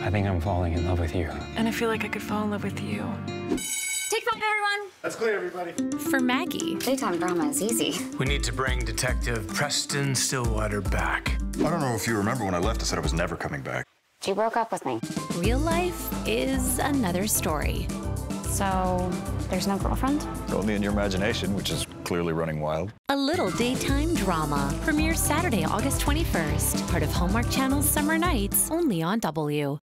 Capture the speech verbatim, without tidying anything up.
I think I'm falling in love with you. And I feel like I could fall in love with you. Take five, everyone. That's clear, everybody. For Maggie, Daytime drama is easy. We need to bring Detective Preston Stillwater back. I don't know if you remember when I left, I said I was never coming back. She broke up with me. real life is another story. So, there's no girlfriend? Only in your imagination, which is clearly running wild. A Little Daytime Drama premieres Saturday, August twenty-first. Part of Hallmark Channel's Summer Nights, only on W.